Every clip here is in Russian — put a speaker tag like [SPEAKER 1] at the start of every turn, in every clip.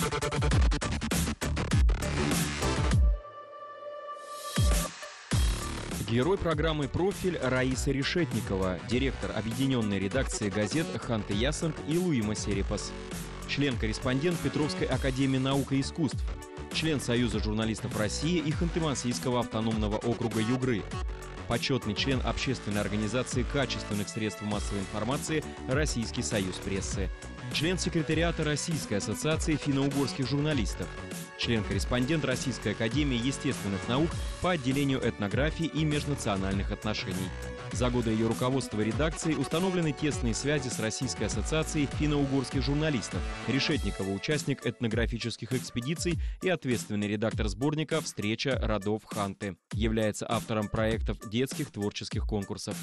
[SPEAKER 1] Герой программы «Профиль» Раиса Решетникова, директор объединенной редакции газет «Ханты-Ясынт» и «Луима Серепас», член-корреспондент Петровской академии наук и искусств, член Союза журналистов России и Ханты-Мансийского автономного округа Югры, почетный член общественной организации качественных средств массовой информации «Российский союз прессы», член секретариата Российской ассоциации финно-угорских журналистов, член-корреспондент Российской академии естественных наук по отделению этнографии и межнациональных отношений. За годы ее руководства редакции установлены тесные связи с Российской ассоциацией финно-угорских журналистов. Решетникова – участник этнографических экспедиций и ответственный редактор сборника «Встреча родов Ханты». Является автором проектов детских творческих конкурсов.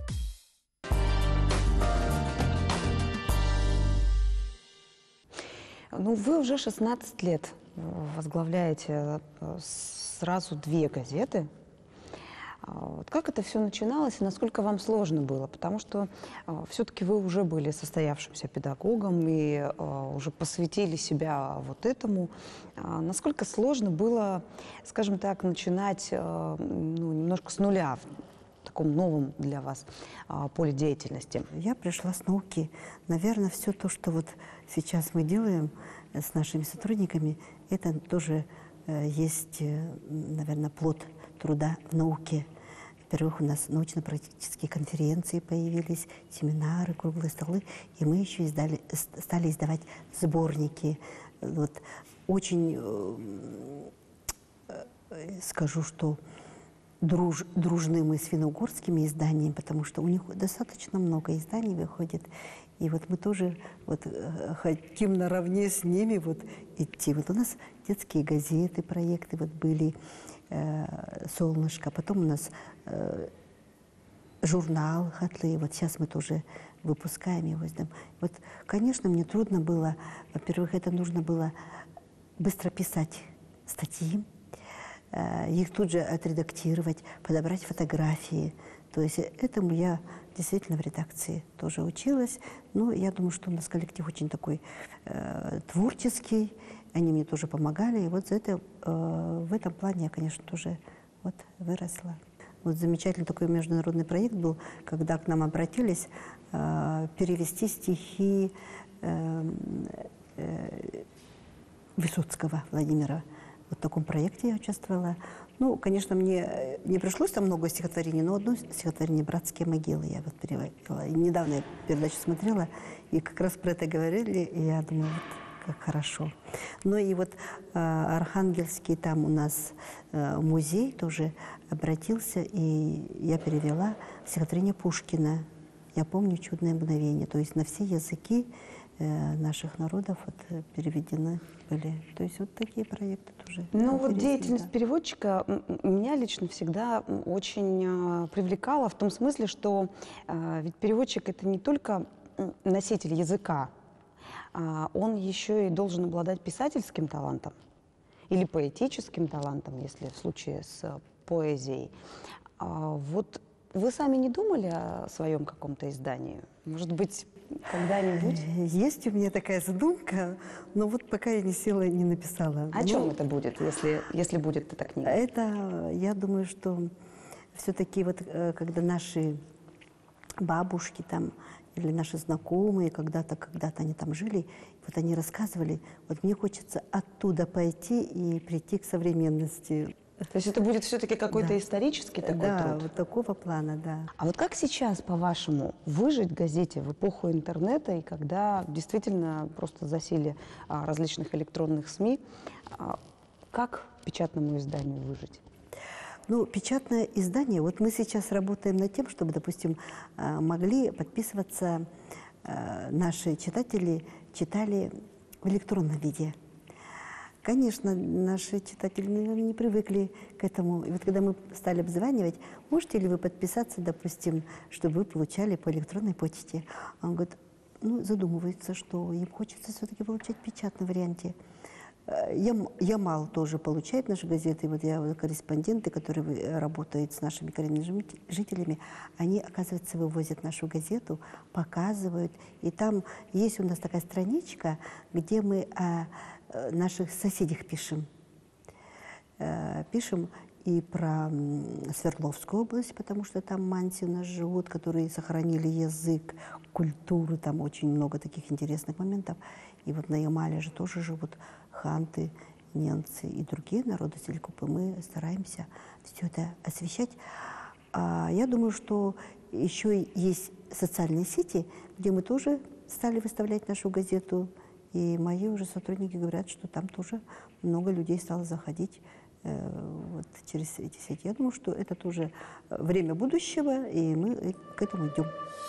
[SPEAKER 2] Ну, вы уже 16 лет возглавляете сразу 2 газеты. Вот как это все начиналось и насколько вам сложно было? Потому что все-таки вы уже были состоявшимся педагогом и уже посвятили себя вот этому. Насколько сложно было, скажем так, начинать немножко с нуля в таком новом для вас поле деятельности?
[SPEAKER 3] Я пришла с науки. Наверное, все то, что вот сейчас мы делаем с нашими сотрудниками, это тоже есть, наверное, плод труда в науке. Во-первых, у нас научно-практические конференции появились, семинары, круглые столы, и мы еще стали издавать сборники. Вот. Очень скажу, что дружны мы с финно-угорскими изданиями, потому что у них достаточно много изданий выходит. И вот мы тоже вот хотим наравне с ними вот идти. Вот у нас детские газеты, проекты вот были, «Солнышко», потом у нас журнал «Хатлы», вот сейчас мы тоже выпускаем его. Вот, конечно, мне трудно было, во-первых, это нужно было быстро писать статьи, их тут же отредактировать, подобрать фотографии. То есть этому я действительно в редакции тоже училась. Но я думаю, что у нас коллектив очень такой творческий. Они мне тоже помогали. И вот в этом плане я, конечно, тоже вот выросла. Вот замечательный такой международный проект был, когда к нам обратились перевести стихи Высоцкого Владимира. Вот в таком проекте я участвовала. Ну, конечно, мне не пришлось там много стихотворений, но одно стихотворение «Братские могилы» я вот перевела. И недавно я передачу смотрела, и как раз про это говорили, и я думаю, вот как хорошо. Ну и вот Архангельский, там у нас музей тоже обратился, и я перевела стихотворение Пушкина «Я помню чудное мгновение». То есть на все языки наших народов вот переведены были. То есть вот такие проекты тоже.
[SPEAKER 2] Ну вот деятельность переводчика меня лично всегда очень привлекала в том смысле, что ведь переводчик — это не только носитель языка, он еще и должен обладать писательским талантом или поэтическим талантом, если в случае с поэзией. Вот вы сами не думали о своем каком-то издании? Может быть, когда-нибудь?
[SPEAKER 3] Есть у меня такая задумка, но вот пока я не села, не написала.
[SPEAKER 2] О чем это будет, если будет эта книга?
[SPEAKER 3] Это, я думаю, что все-таки вот когда наши бабушки там или наши знакомые когда-то они там жили, вот они рассказывали, вот мне хочется оттуда пойти и прийти к современности.
[SPEAKER 2] То есть это будет все-таки какой-то исторический такой труд?
[SPEAKER 3] Да, вот такого плана, да.
[SPEAKER 2] А вот как сейчас, по-вашему, выжить газете в эпоху интернета, и когда действительно просто засилие различных электронных СМИ, как печатному изданию выжить?
[SPEAKER 3] Ну, печатное издание, вот мы сейчас работаем над тем, чтобы, допустим, могли подписываться наши читатели, читали в электронном виде. Конечно, наши читатели, наверное, не привыкли к этому. И вот когда мы стали обзванивать, можете ли вы подписаться, допустим, чтобы вы получали по электронной почте? Он говорит, ну, задумывается, что им хочется все-таки получать в печатном варианте. Ямал тоже получает наши газеты. Вот корреспонденты, которые работают с нашими коренными жителями, они, оказывается, вывозят нашу газету, показывают. И там есть у нас такая страничка, где мы наших соседях пишем. Пишем и про Свердловскую область, потому что там манси у нас живут, которые сохранили язык, культуру, там очень много таких интересных моментов. И вот на Ямале же тоже живут ханты, немцы и другие народы Селькупы. Мы стараемся все это освещать. Я думаю, что еще есть социальные сети, где мы тоже стали выставлять нашу газету. И мои уже сотрудники говорят, что там тоже много людей стало заходить вот через эти сети. Я думаю, что это тоже время будущего, и мы к этому идем.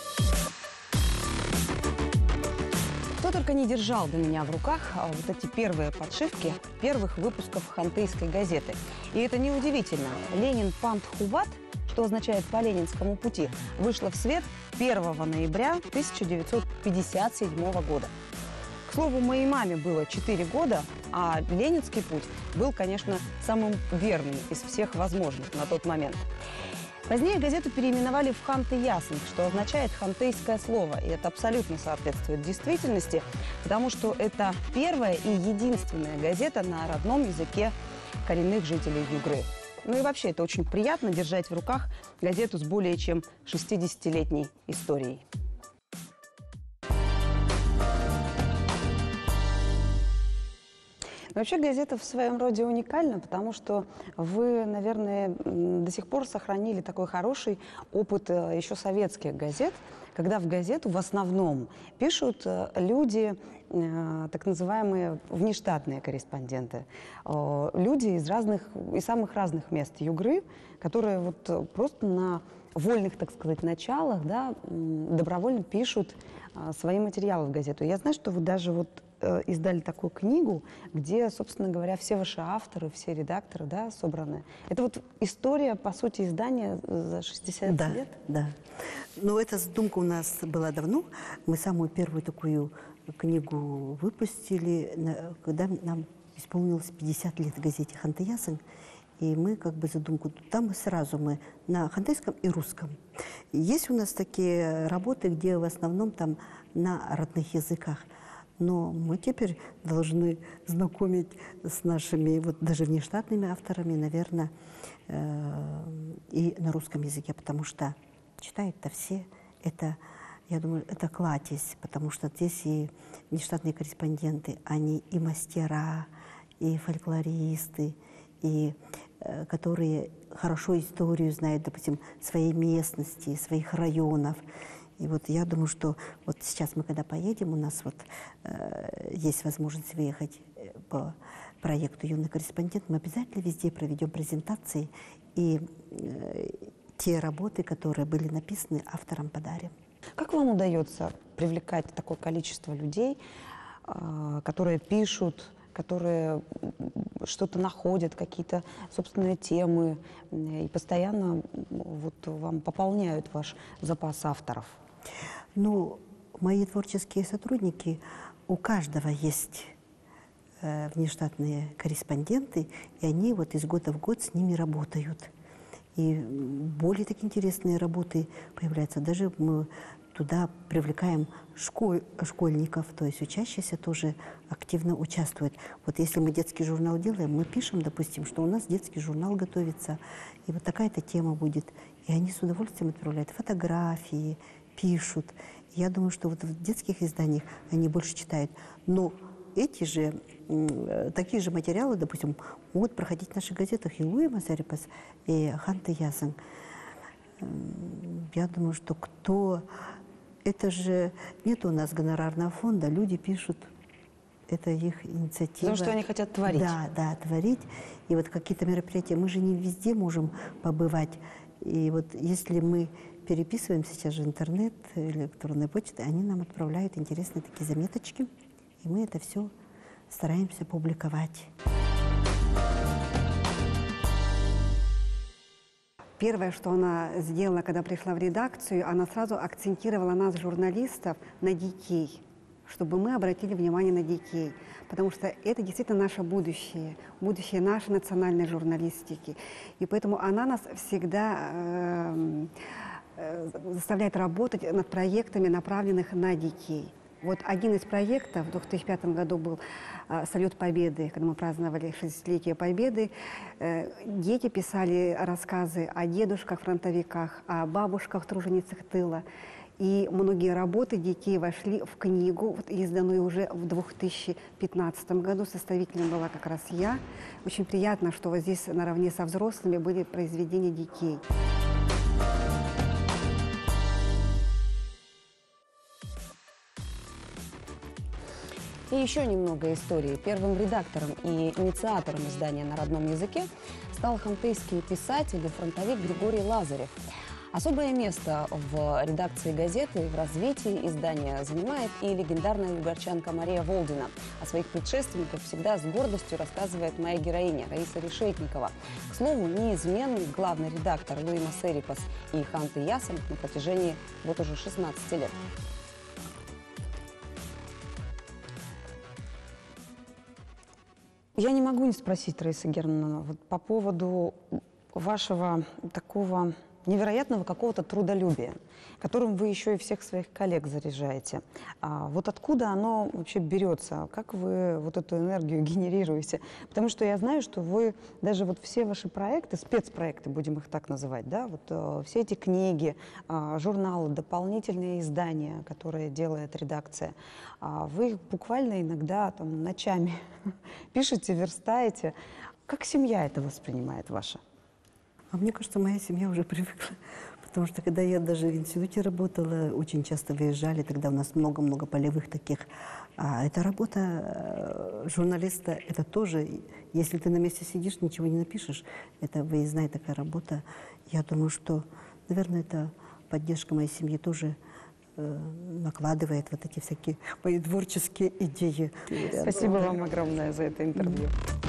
[SPEAKER 2] Кто только не держал до меня в руках вот эти первые подшивки первых выпусков хантыйской газеты. И это неудивительно. «Ленин Пант Хуват», что означает «по Ленинскому пути», вышла в свет 1 ноября 1957 года. К слову, моей маме было 4 года, а ленинский путь был, конечно, самым верным из всех возможных на тот момент. Позднее газету переименовали в «Ханты-Ясынг», что означает «хантыйское слово». И это абсолютно соответствует действительности, потому что это первая и единственная газета на родном языке коренных жителей Югры. Ну и вообще, это очень приятно держать в руках газету с более чем 60-летней историей. Вообще газета в своем роде уникальна, потому что вы, наверное, до сих пор сохранили такой хороший опыт еще советских газет, когда в газету в основном пишут люди, так называемые внештатные корреспонденты, люди из самых разных мест Югры, которые вот просто на вольных, так сказать, началах, да, добровольно пишут свои материалы в газету. Я знаю, что вы даже вот издали такую книгу, где, собственно говоря, все ваши авторы, все редакторы, да, собраны. Это вот история, по сути, издания за 60 лет?
[SPEAKER 3] Да. Но эта задумка у нас была давно. Мы самую первую такую книгу выпустили, когда нам исполнилось 50 лет в газете «Ханты-Ясынг». И мы как бы задумку, там сразу мы на хантыйском и русском. Есть у нас такие работы, где в основном там на родных языках. Но мы теперь должны знакомить с нашими, вот даже внештатными авторами, наверное, и на русском языке, потому что читают-то все. Это, я думаю, это кладезь, потому что здесь и внештатные корреспонденты, они и мастера, и фольклористы, и которые хорошо историю знают, допустим, своей местности, своих районов. И вот я думаю, что вот сейчас мы, когда поедем, у нас вот есть возможность выехать по проекту «Юный корреспондент», мы обязательно везде проведем презентации и те работы, которые были написаны, авторам подарим.
[SPEAKER 2] Как вам удается привлекать такое количество людей, которые пишут, которые что-то находят, какие-то собственные темы, и постоянно вот вам пополняют ваш запас авторов?
[SPEAKER 3] Ну, мои творческие сотрудники, у каждого есть внештатные корреспонденты, и они вот из года в год с ними работают. И более такие интересные работы появляются. Даже мы туда привлекаем школьников, то есть учащиеся тоже активно участвуют. Вот если мы детский журнал делаем, мы пишем, допустим, что у нас детский журнал готовится, и вот такая-то тема будет. И они с удовольствием отправляют фотографии, пишут. Я думаю, что вот в детских изданиях они больше читают. Но эти же, такие же материалы, допустим, могут проходить в наших газетах и «Луйма-Серия Пас», и «Ханты-Ясынг». Я думаю, что кто... Это же нет у нас гонорарного фонда, люди пишут, это их инициатива.
[SPEAKER 2] Потому что они хотят творить.
[SPEAKER 3] Да, творить. И вот какие-то мероприятия, мы же не везде можем побывать. И вот если мы переписываем сейчас же интернет, электронные почты, они нам отправляют интересные такие заметочки, и мы это все стараемся публиковать.
[SPEAKER 4] Первое, что она сделала, когда пришла в редакцию, она сразу акцентировала нас, журналистов, на детей, чтобы мы обратили внимание на детей. Потому что это действительно наше будущее нашей национальной журналистики. И поэтому она нас всегда заставляет работать над проектами, направленных на детей. Вот один из проектов в 2005 году был «Салют Победы», когда мы праздновали 60-летие Победы. Дети писали рассказы о дедушках-фронтовиках, о бабушках-труженицах тыла. И многие работы детей вошли в книгу, вот, изданную уже в 2015 году. Составителем была как раз я. Очень приятно, что вот здесь наравне со взрослыми были произведения детей.
[SPEAKER 2] И еще немного истории. Первым редактором и инициатором издания на родном языке стал хантыйский писатель и фронтовик Григорий Лазарев. Особое место в редакции газеты и в развитии издания занимает и легендарная югорчанка Мария Волдина. О своих предшественниках всегда с гордостью рассказывает моя героиня Раиса Решетникова. К слову, неизменный главный редактор Луима Серипас и Ханты Ясенк на протяжении вот уже 16 лет. Я не могу не спросить, Раиса Германовна, вот по поводу вашего такого невероятного какого-то трудолюбия, которым вы еще и всех своих коллег заряжаете. Вот откуда оно вообще берется? Как вы вот эту энергию генерируете? Потому что я знаю, что вы даже вот все ваши проекты, спецпроекты, будем их так называть, да, вот все эти книги, журналы, дополнительные издания, которые делает редакция, вы их буквально иногда там ночами пишете, верстаете. Как семья это воспринимает ваша?
[SPEAKER 3] А мне кажется, моя семья уже привыкла, потому что когда я даже в институте работала, очень часто выезжали, тогда у нас много-много полевых таких. А эта работа журналиста, это тоже, если ты на месте сидишь, ничего не напишешь, это выездная такая работа. Я думаю, что, наверное, это поддержка моей семьи тоже накладывает вот эти всякие мои творческие идеи.
[SPEAKER 2] Спасибо вам огромное за это интервью.